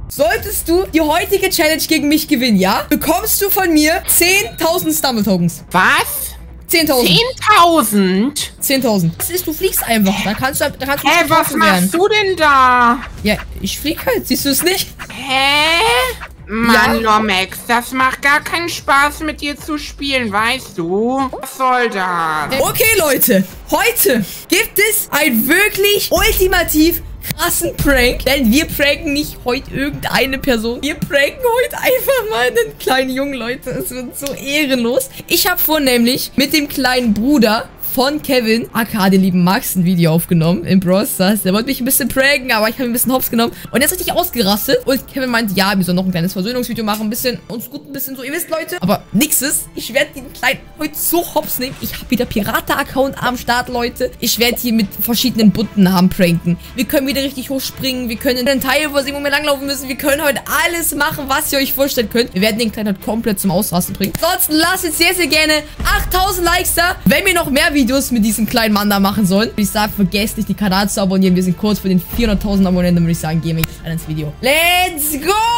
Solltest du die heutige Challenge gegen mich gewinnen, ja? Bekommst du von mir 10.000 Stumble Tokens. Was? 10.000. 10.000? 10.000. Das ist, du fliegst einfach. Da kannst du Hä, was machst du denn da? Ja, ich flieg halt. Siehst du es nicht? Hä? Mann, Lomax, das macht gar keinen Spaß mit dir zu spielen, weißt du? Was soll das? Okay, Leute. Heute gibt es ein wirklich ultimativ krassen Prank, denn wir pranken nicht heute irgendeine Person. Wir pranken heute einfach mal einen kleinen Jungen, Leute. Es wird so ehrenlos. Ich habe vor nämlich mit dem kleinen Bruder von Kevin, aka den lieben Max, ein Video aufgenommen in Brawl Stars. Der wollte mich ein bisschen pranken, aber ich habe ihn ein bisschen hops genommen. Und er ist richtig ausgerastet. Und Kevin meinte, ja, wir sollen noch ein kleines Versöhnungsvideo machen. Ein bisschen, uns gut ein bisschen so, ihr wisst, Leute. Aber nix ist, ich werde den Kleinen heute so hops nehmen. Ich habe wieder Pirate-Account am Start, Leute. Ich werde hier mit verschiedenen bunten Namen pranken. Wir können wieder richtig hochspringen. Wir können in den Teil übersehen, wo wir langlaufen müssen. Wir können heute alles machen, was ihr euch vorstellen könnt. Wir werden den Kleinen heute komplett zum Ausrasten bringen. Ansonsten lasst jetzt sehr, sehr gerne 8.000 Likes da, wenn wir noch mehr Videos mit diesem kleinen Mann da machen sollen. Ich sage, vergesst nicht, die Kanal zu abonnieren. Wir sind kurz vor den 400.000 Abonnenten, würde ich sagen, gehen wir jetzt rein ins Video. Let's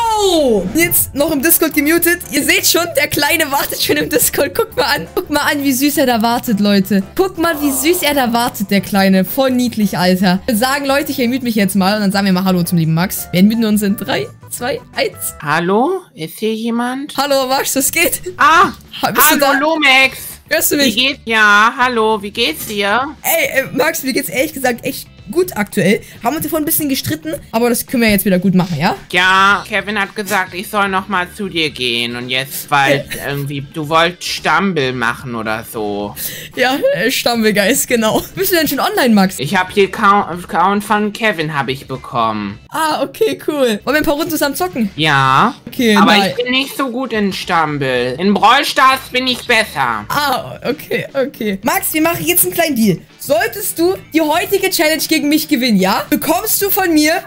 go! Jetzt noch im Discord gemutet. Ihr seht schon, der Kleine wartet schon im Discord. Guckt mal an. Guckt mal an, wie süß er da wartet, Leute. Guckt mal, wie süß er da wartet, der Kleine. Voll niedlich, Alter. Ich würde sagen, Leute, ich ermüde mich jetzt mal und dann sagen wir mal Hallo zum lieben Max. Wir ermüden uns in 3, 2, 1. Hallo? Ist hier jemand? Hallo, Max, was geht? Ah! Bist du da? Hallo, Lomax! Hörst du mich? Wie geht's? Ja, hallo, wie geht's dir? Ey, Max, mir geht's ehrlich gesagt echt gut aktuell. Haben uns davon ein bisschen gestritten, aber das können wir jetzt wieder gut machen, ja? Ja, Kevin hat gesagt, ich soll noch mal zu dir gehen und jetzt, weil irgendwie, du wolltest Stumble machen oder so. Ja, Stumble-Geist, genau. Bist du denn schon online, Max? Ich habe hier Account von Kevin habe ich bekommen. Ah, okay, cool. Wollen wir ein paar Runden zusammen zocken? Ja. Okay, aber nein. ich bin nicht so gut in Stumble. In Brawl Stars bin ich besser. Ah, okay, okay. Max, wir machen jetzt einen kleinen Deal. Solltest du die heutige Challenge gegen mich gewinnen, ja? Bekommst du von mir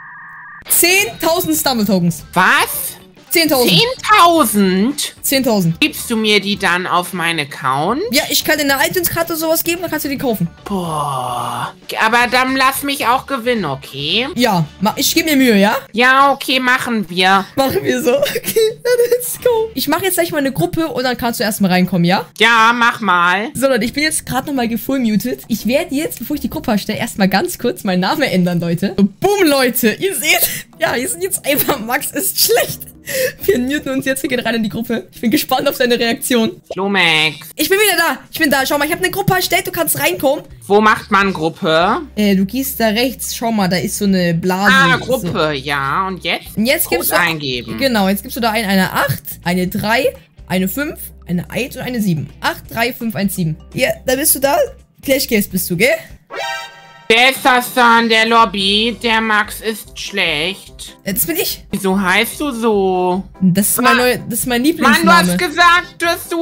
10.000 Stumble Tokens. Was? 10.000. 10.000? 10.000. Gibst du mir die dann auf meinen Account? Ja, ich kann dir eine iTunes-Karte sowas geben, dann kannst du die kaufen. Boah. Aber dann lass mich auch gewinnen, okay? Ja, ich gebe mir Mühe, ja? Ja, okay, machen wir. Machen wir so. Okay, let's go. Ich mache jetzt gleich mal eine Gruppe und dann kannst du erstmal reinkommen, ja? Ja, mach mal. So, Leute, ich bin jetzt gerade nochmal gefullmutet. Ich werde jetzt, bevor ich die Gruppe erstelle, erstmal ganz kurz meinen Namen ändern, Leute. So, boom, Leute. Ihr seht, ja, hier sind jetzt einfach Max ist schlecht. Wir muten uns jetzt, wir gehen rein in die Gruppe. Ich bin gespannt auf seine Reaktion. Lomax. Ich bin wieder da. Ich bin da. Schau mal, ich habe eine Gruppe erstellt. Du kannst reinkommen. Wo macht man Gruppe? Du gehst da rechts. Schau mal, da ist so eine Blase. Ah, Gruppe, so. Ja. Und jetzt? Und jetzt gibst du eingeben. Genau, jetzt gibst du da eine 8, eine 3, eine 5, eine 1 und eine 7. 8, 3, 5, 1, 7. Ja, da bist du da. Clashcase bist du, gell? Wer ist das da in der Lobby? Der Max ist schlecht. Das bin ich. Wieso heißt du so? Das ist mein Lieblingsname. Mann, du hast gesagt,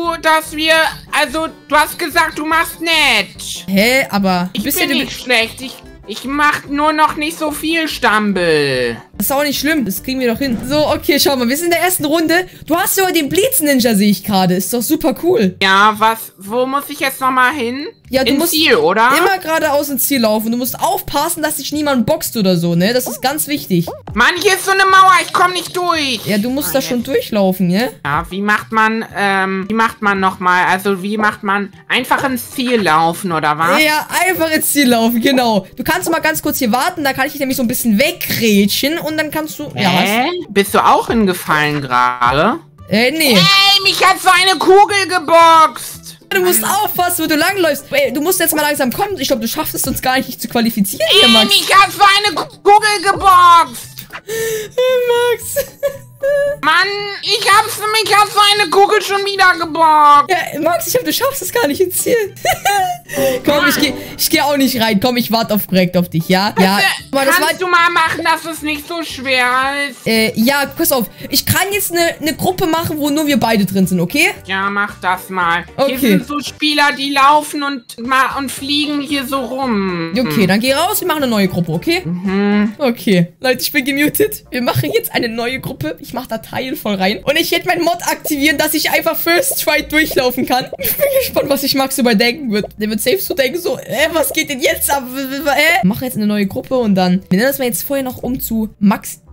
du hast gesagt, du machst nett. Hä, aber... Ich bin nicht schlecht, ich mach nur noch nicht so viel Stumble. Das ist auch nicht schlimm, das kriegen wir doch hin. So, okay, schau mal, wir sind in der ersten Runde. Du hast sogar den Blitz-Ninja, sehe ich gerade. Ist doch super cool. Ja, wo muss ich jetzt nochmal hin? Ja, du musst Ziel, oder? Immer geradeaus ins Ziel laufen. Du musst aufpassen, dass dich niemand boxt oder so, ne? Das ist ganz wichtig. Mann, hier ist so eine Mauer, ich komme nicht durch. Ja, du musst da schon durchlaufen, ne? Ja, wie macht man nochmal? Also, wie macht man einfach ins Ziel laufen, oder was? Ja, einfach ins Ziel laufen, genau. Du kannst mal ganz kurz hier warten, da kann ich dich nämlich so ein bisschen wegrätschen und dann kannst du... Ja, bist du auch hingefallen gerade? Nee. Ey, mich hat so eine Kugel geboxt. Du musst aufpassen, wo du langläufst. Ey, du musst jetzt mal langsam kommen. Ich glaube, du schaffst es uns gar nicht, dich zu qualifizieren hier, Max. Mich hat so eine Kugel geboxt. Max. Mann, mich hat so eine Kugel schon wieder geboxt. Ja, Max, ich glaube, du schaffst es gar nicht ins Ziel. Komm, ich geh auch nicht rein. Komm, ich warte direkt auf dich, ja? Ja. Kannst du mal machen, dass es nicht so schwer ist? Ja, pass auf. Ich kann jetzt eine Gruppe machen, wo nur wir beide drin sind, okay? Ja, mach das mal. Okay. Hier sind so Spieler, die laufen und fliegen hier so rum. Okay, dann geh raus, wir machen eine neue Gruppe, okay? Mhm. Okay. Leute, ich bin gemutet. Wir machen jetzt eine neue Gruppe. Ich mache Dateien voll rein. Und ich werde meinen Mod aktivieren, dass ich einfach First Try durchlaufen kann. Ich bin gespannt, was sich Max dabei denken wird. Der wird safe so denken, so, was geht denn jetzt ab? Mach jetzt eine neue Gruppe und dann... Wir nennen das mal jetzt vorher noch um zu Max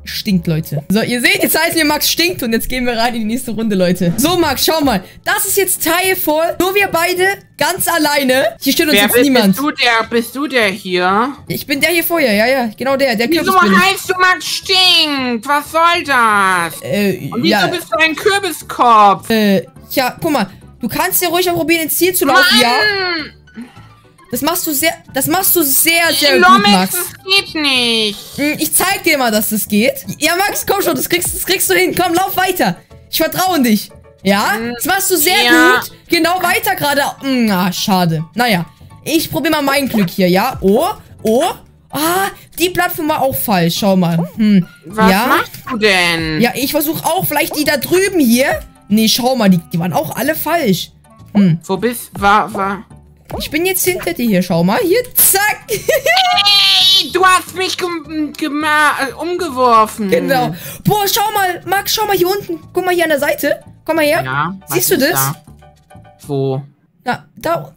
stinkt, Leute. So, ihr seht, jetzt heißen wir Max stinkt und jetzt gehen wir rein in die nächste Runde, Leute. So, Max, schau mal. Das ist jetzt Teil voll. Nur wir beide ganz alleine. Hier steht uns jetzt niemand. Bist du der hier? Ich bin der hier vorher, ja. Genau der Wieso heißt du Max stinkt? Was soll das? Und wieso bist du ein Kürbiskopf? Ja, guck mal. Du kannst ja ruhig mal probieren, ins Ziel zu laufen, ja? Das machst du sehr gut, Max. Das geht nicht. Ich zeig dir mal, dass das geht. Ja, Max, komm schon, das kriegst du hin. Komm, lauf weiter. Ich vertraue in dich. Ja? Das machst du sehr gut. Genau weiter gerade. Schade. Naja, ich probiere mal mein Glück hier, ja? Oh. Ah, die Plattform war auch falsch. Schau mal. Was machst du denn? Ja, ich versuche auch vielleicht die da drüben hier. Nee, schau mal, die waren auch alle falsch. Wo bist du? Ich bin jetzt hinter dir hier, schau mal. Hier, zack. Hey, du hast mich umgeworfen. Genau. Boah, schau mal, Max, schau mal hier unten. Guck mal hier an der Seite. Komm mal her. Ja, siehst du das? Da? Wo? Na, da.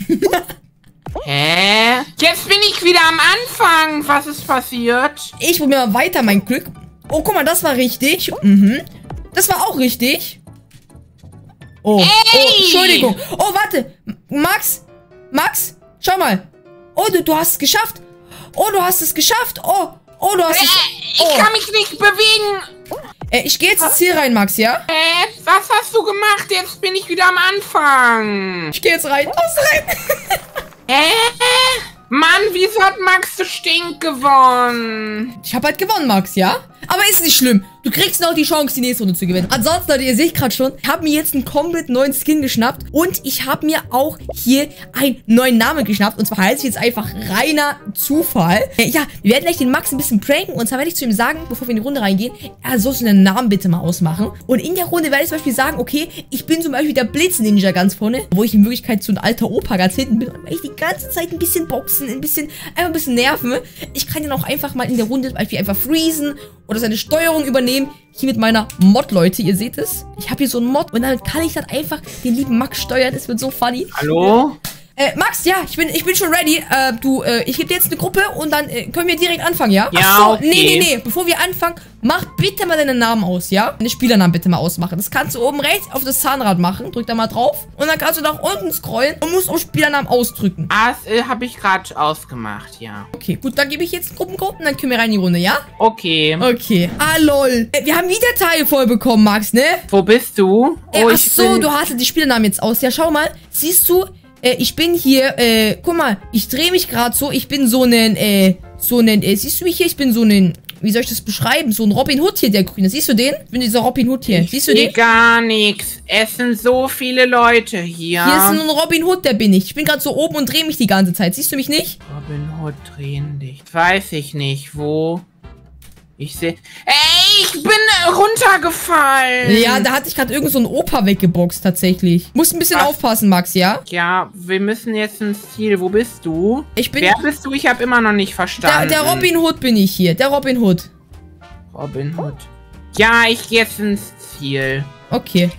Hä? Jetzt bin ich wieder am Anfang. Was ist passiert? Ich probiere mal weiter mein Glück. Oh, guck mal, das war richtig. Das war auch richtig. Oh, Entschuldigung. Oh, warte. Max, schau mal. Oh, du hast es geschafft. Oh, du hast es geschafft. Oh, du hast es... Ich kann mich nicht bewegen. Ich gehe jetzt ins Ziel rein, Max, ja? Was hast du gemacht? Jetzt bin ich wieder am Anfang. Ich gehe jetzt rein. Mann, wieso hat Max so stinkt gewonnen? Ich habe halt gewonnen, Max, ja? Aber ist nicht schlimm. Du kriegst noch die Chance, die nächste Runde zu gewinnen. Ansonsten, Leute, ihr seht gerade schon, ich habe mir jetzt einen komplett neuen Skin geschnappt. Und ich habe mir auch hier einen neuen Namen geschnappt. Und zwar heißt ich jetzt einfach reiner Zufall. Ja, wir werden gleich den Max ein bisschen pranken. Und zwar werde ich zu ihm sagen, bevor wir in die Runde reingehen, er soll seinen Namen bitte mal ausmachen. Und in der Runde werde ich zum Beispiel sagen, okay, ich bin zum Beispiel der Blitz-Ninja ganz vorne. Wo ich in Wirklichkeit so ein alter Opa ganz hinten bin. Und weil ich die ganze Zeit ein bisschen boxen, einfach ein bisschen nerven. Ich kann ihn auch einfach mal in der Runde zum Beispiel einfach freezen oder seine Steuerung übernehmen. Hier mit meiner Mod, Leute. Ihr seht es. Ich habe hier so einen Mod und damit kann ich dann einfach den lieben Max steuern. Das wird so funny. Hallo? Max, ja, ich bin schon ready. Ich gebe dir jetzt eine Gruppe und dann können wir direkt anfangen, ja? Ja, Achso, okay. Nee. Bevor wir anfangen, mach bitte mal deinen Namen aus, ja? Deine Spielernamen bitte mal ausmachen. Das kannst du oben rechts auf das Zahnrad machen. Drück da mal drauf. Und dann kannst du nach unten scrollen und musst auf Spielernamen ausdrücken. Das habe ich gerade ausgemacht, ja. Okay, gut, dann gebe ich jetzt einen Gruppencode und dann können wir rein in die Runde, ja? Okay. Okay. Ah, lol. Wir haben wieder Teil voll bekommen, Max, ne? Wo bist du? Ach so, du hast die Spielernamen jetzt aus. Ja, schau mal. Siehst du, ich bin hier, guck mal, ich drehe mich gerade so. Ich bin siehst du mich hier? Ich bin so ein, wie soll ich das beschreiben? So ein Robin Hood hier, der Grüne. Siehst du den? Ich bin dieser Robin Hood hier. Siehst du den? Gar nichts. Es sind so viele Leute hier. Hier ist ein Robin Hood, der bin ich. Ich bin gerade so oben und drehe mich die ganze Zeit. Siehst du mich nicht? Robin Hood drehen dich. Weiß ich nicht, wo. Ich sehe... Ey, ich bin runtergefallen. Ja, da hatte ich gerade irgend so einen Opa weggeboxt, tatsächlich. Musst ein bisschen aufpassen, Max, ja? Ja, wir müssen jetzt ins Ziel. Wo bist du? Wer bist du? Ich habe immer noch nicht verstanden. Der Robin Hood bin ich hier. Der Robin Hood. Robin Hood. Ja, ich gehe jetzt ins Ziel. Okay.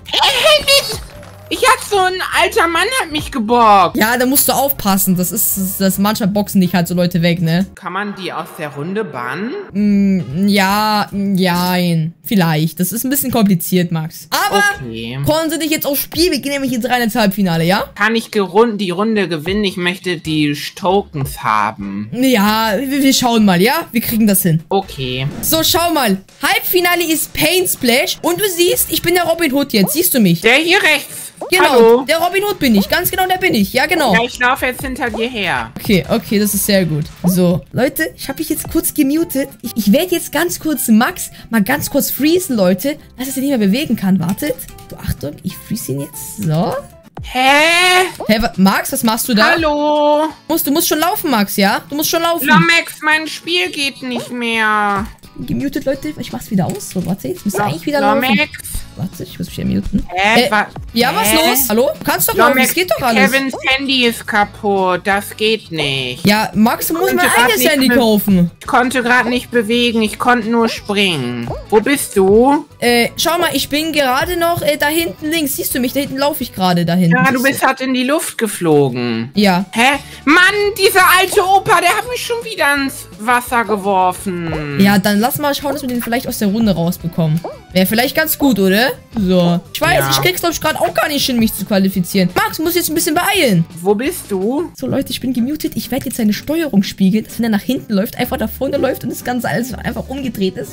Ich hatte so ein alter Mann hat mich gebockt. Ja, da musst du aufpassen. Das manchmal boxen dich halt so Leute weg, ne? Kann man die aus der Runde bannen? Ja, vielleicht. Das ist ein bisschen kompliziert, Max. Aber konzentriere dich jetzt aufs Spiel. Wir gehen nämlich jetzt rein ins Halbfinale, ja? Kann ich die Runde gewinnen? Ich möchte die Tokens haben. Ja, wir schauen mal, ja? Wir kriegen das hin. Okay. So, schau mal. Halbfinale ist Paint Splash. Und du siehst, ich bin der Robin Hood jetzt. Siehst du mich? Der hier rechts. Genau, hallo. Der Robin Hood bin ich. Ganz genau, der bin ich. Ja, genau. Ja, ich laufe jetzt hinter dir her. Okay, das ist sehr gut. So, Leute, ich habe mich jetzt kurz gemutet. Ich werde jetzt ganz kurz Max mal ganz kurz freezen, Leute, dass er sich nicht mehr bewegen kann. Wartet. So, Achtung, ich freeze ihn jetzt. So. Hä, Max, was machst du da? Hallo. Du musst schon laufen, Max, ja? Du musst schon laufen. Max, mein Spiel geht nicht mehr. Gemutet, Leute. Ich mach's wieder aus. So, warte, jetzt müsste eigentlich wieder laufen. Max. Warte, ich muss mich ja muten. Ja, was los? Hallo? Du kannst doch laufen, es geht doch alles. Kevins Handy ist kaputt, das geht nicht. Ja, Max, du musst mein eigenes Handy kaufen. Ich konnte gerade nicht bewegen, ich konnte nur springen. Wo bist du? Schau mal, ich bin gerade noch da hinten links. Siehst du mich? Da hinten laufe ich gerade dahin. Ja, du bist halt in die Luft geflogen. Ja. Hä? Mann, dieser alte Opa, der hat mich schon wieder Wasser geworfen. Ja, dann lass mal schauen, dass wir den vielleicht aus der Runde rausbekommen. Wäre vielleicht ganz gut, oder? So. Ich weiß, ich krieg's, glaube ich, gerade auch gar nicht hin, mich zu qualifizieren. Max, muss jetzt ein bisschen beeilen. Wo bist du? So, Leute, ich bin gemutet. Ich werde jetzt seine Steuerung spiegeln, dass wenn er nach hinten läuft, einfach nach vorne läuft und das Ganze alles einfach umgedreht ist.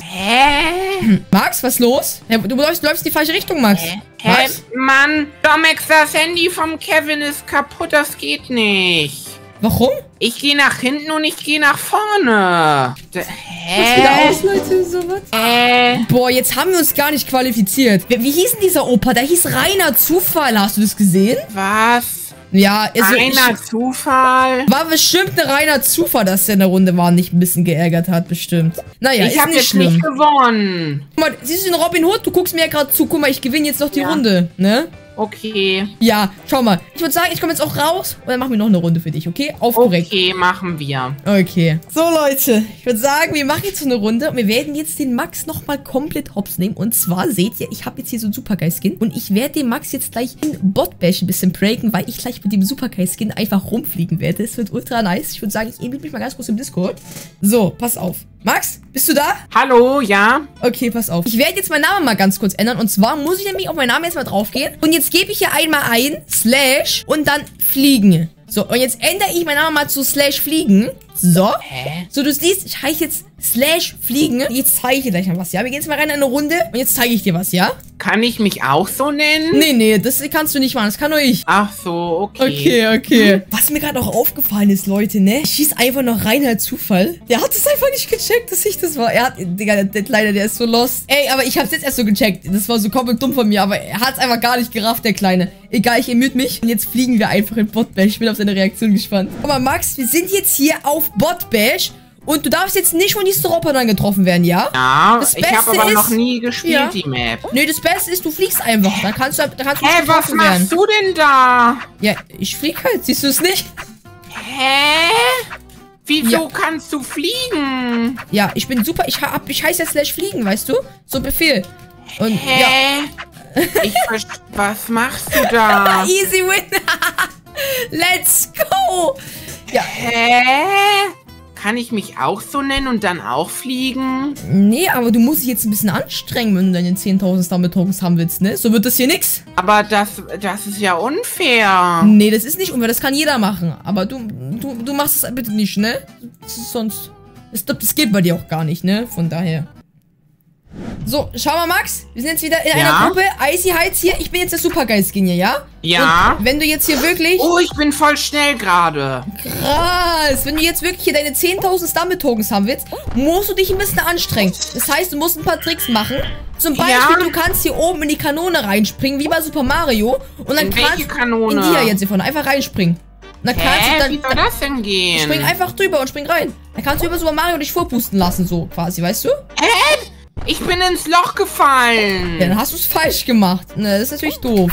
Hä? Max, was ist los? Du läufst in die falsche Richtung, Max. Max? Mann, Domex, das Handy vom Kevin ist kaputt. Das geht nicht. Warum? Ich gehe nach hinten und ich gehe nach vorne. Was wieder aus, Leute, sowas? Boah, jetzt haben wir uns gar nicht qualifiziert. Wie hieß denn dieser Opa? Der hieß reiner Zufall. Hast du das gesehen? Was? Ja, also reiner Zufall? War bestimmt ein reiner Zufall, dass der in der Runde war und nicht ein bisschen geärgert hat, bestimmt. Naja, ich habe jetzt nicht gewonnen. Guck mal, siehst du den Robin Hood? Du guckst mir ja gerade zu. Guck mal, ich gewinne jetzt noch die Runde, ne? Okay. Ja, schau mal. Ich würde sagen, ich komme jetzt auch raus und dann machen wir noch eine Runde für dich, okay? Aufgeregt. Okay, machen wir. Okay. So, Leute. Ich würde sagen, wir machen jetzt so eine Runde und wir werden jetzt den Max nochmal komplett hops nehmen. Und zwar, seht ihr, ich habe jetzt hier so einen Supergeist-Skin und ich werde den Max jetzt gleich in Botbash ein bisschen pranken, weil ich gleich mit dem Supergeist-Skin einfach rumfliegen werde. Das wird ultra nice. Ich würde sagen, ich invite mich mal ganz kurz im Discord. So, pass auf. Max, bist du da? Hallo, ja? Okay, pass auf. Ich werde jetzt meinen Namen mal ganz kurz ändern. Und zwar muss ich nämlich auf meinen Namen jetzt mal draufgehen. Und jetzt gebe ich hier einmal ein, / und dann fliegen. So, und jetzt ändere ich meinen Namen mal zu /fliegen. So. Hä? So, du siehst, ich heiße jetzt /fliegen. Jetzt zeige ich dir gleich mal was, ja? Wir gehen jetzt mal rein in eine Runde und jetzt zeige ich dir was, ja? Kann ich mich auch so nennen? Nee, das kannst du nicht machen. Das kann nur ich. Ach so, okay. Okay. Was mir gerade auch aufgefallen ist, Leute, ne? Ich schieß einfach noch rein als Zufall. Der hat es einfach nicht gecheckt, dass ich das war. Er hat, Digga, der ist so lost. Ey, aber ich hab's jetzt erst so gecheckt. Das war so komplett dumm von mir, aber er hat's einfach gar nicht gerafft, der Kleine. Egal, ich emüte mich. Und jetzt fliegen wir einfach in Botbash. Ich bin auf seine Reaktion gespannt. Aber Max, wir sind jetzt hier auf Botbash. Und du darfst jetzt nicht von diesen Robotern getroffen werden, ja? Ja, ich habe aber noch nie gespielt, die Map. Nee, das Beste ist, du fliegst einfach. Dann kannst du nicht getroffen werden. Was machst du denn da? Ja, ich flieg halt. Siehst du es nicht? Hä? Wieso kannst du fliegen? Ja, ich bin super. Ich heiße jetzt /fliegen, weißt du? So Befehl. Und ja. Was machst du da? Easy win. Let's go. Ja. Hä? Kann ich mich auch so nennen und dann auch fliegen? Nee, aber du musst dich jetzt ein bisschen anstrengen, wenn du deine 10.000 Star-Tokens haben willst, ne? So wird das hier nix. Aber das ist ja unfair. Nee, das ist nicht unfair. Das kann jeder machen. Aber du machst es bitte nicht, ne? Sonst... Ich glaube, das geht bei dir auch gar nicht, ne? Von daher... So, schau mal, Max. Wir sind jetzt wieder in einer Gruppe. Icy Heights hier. Ich bin jetzt der Supergeist-Skin hier, ja? Ja. Und wenn du jetzt hier wirklich... Oh, ich bin voll schnell gerade. Krass. Wenn du jetzt wirklich hier deine 10.000 Star-Tokens haben willst, musst du dich ein bisschen anstrengen. Das heißt, du musst ein paar Tricks machen. Zum Beispiel, du kannst hier oben in die Kanone reinspringen, wie bei Super Mario. Und dann kannst du in die hier jetzt hier vorne einfach reinspringen. Und dann kannst du dann... Wie soll das denn gehen? Spring einfach drüber und spring rein. Dann kannst du über Super Mario dich vorpusten lassen, so quasi, weißt du? Hä? Ich bin ins Loch gefallen. Ja, dann hast du es falsch gemacht. Ne, das ist natürlich doof.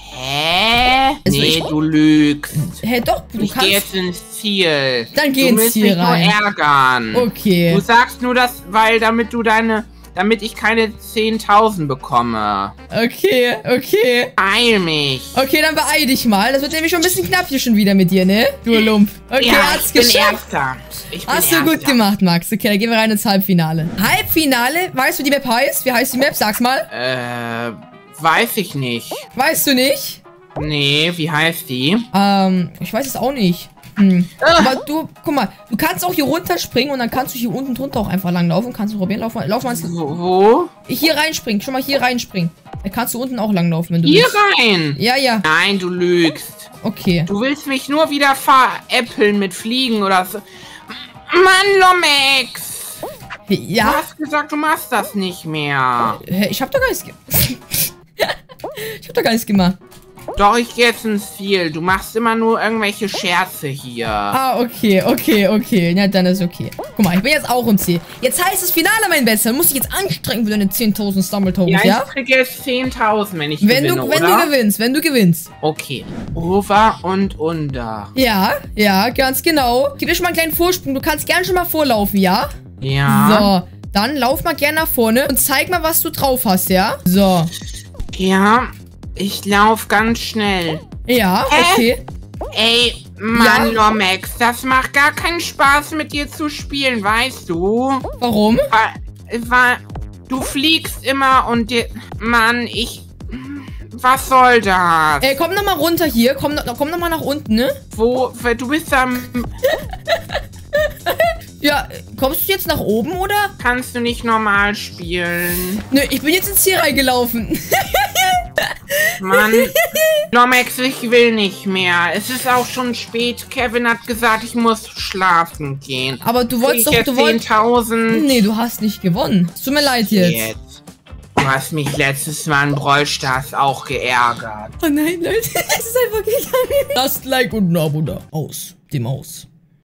Hä? Nee, du lügst. Hä, doch, du kannst... Ich gehe jetzt ins Ziel. Dann geh ins Ziel rein. Du willst mich nur ärgern. Okay. Du sagst nur das, weil damit ich keine 10.000 bekomme. Okay. Beeil mich. Okay, dann beeil dich mal. Das wird nämlich schon ein bisschen knapp hier schon wieder mit dir, ne? Du Lump. Okay, ja, hat's geschafft. Hast du gut gemacht, Max. Okay, dann gehen wir rein ins Halbfinale. Halbfinale? Weißt du, wie die Map heißt? Wie heißt die Map? Sag's mal. Weiß ich nicht. Weißt du nicht? Nee, wie heißt die? Ich weiß es auch nicht. Aber du, guck mal, du kannst auch hier runterspringen und dann kannst du hier unten drunter auch einfach langlaufen. Kannst du probieren, lauf mal. Wo? Hier reinspringen, schon mal hier reinspringen. Dann kannst du unten auch langlaufen, wenn du willst. Hier rein? Ja. Nein, du lügst. Okay. Du willst mich nur wieder veräppeln mit Fliegen oder so. Mann, Lomex! Ja? Du hast gesagt, du machst das nicht mehr. Ich hab doch gar nichts gemacht. Doch, ich gehe jetzt ins Ziel. Du machst immer nur irgendwelche Scherze hier. Ah, okay. Ja, dann ist okay. Guck mal, ich bin jetzt auch im Ziel. Jetzt heißt es Finale, mein Bester. Du musst dich jetzt anstrengen für deine 10.000 Stumble-Tokens, ja? Ich krieg jetzt 10.000, wenn ich gewinne, wenn du gewinnst. Okay. Over und under. Ja, ganz genau. Gib dir schon mal einen kleinen Vorsprung. Du kannst gerne schon mal vorlaufen, ja? Ja. So, dann lauf mal gerne nach vorne und zeig mal, was du drauf hast, ja? So. Ja. Ich lauf ganz schnell. Ja, okay. Ey, Mann, Lomax, das macht gar keinen Spaß mit dir zu spielen, weißt du? Warum? Du fliegst immer und dir... Mann, was soll das? Komm noch mal runter hier. Komm noch mal nach unten, ne? Wo? Du bist am... Ja, kommst du jetzt nach oben, oder? Kannst du nicht normal spielen? Nö, ich bin jetzt ins Ziel reingelaufen. Mann, Lomax, ich will nicht mehr. Es ist auch schon spät. Kevin hat gesagt, ich muss schlafen gehen. Aber du wolltest doch... Du wolltest... 10.000. Nee, du hast nicht gewonnen. Es tut mir leid jetzt. Du hast mich letztes Mal in Brawl Stars auch geärgert. Oh nein, Leute, es ist einfach gegangen. Lasst Like und ein Abo da. Aus dem Haus.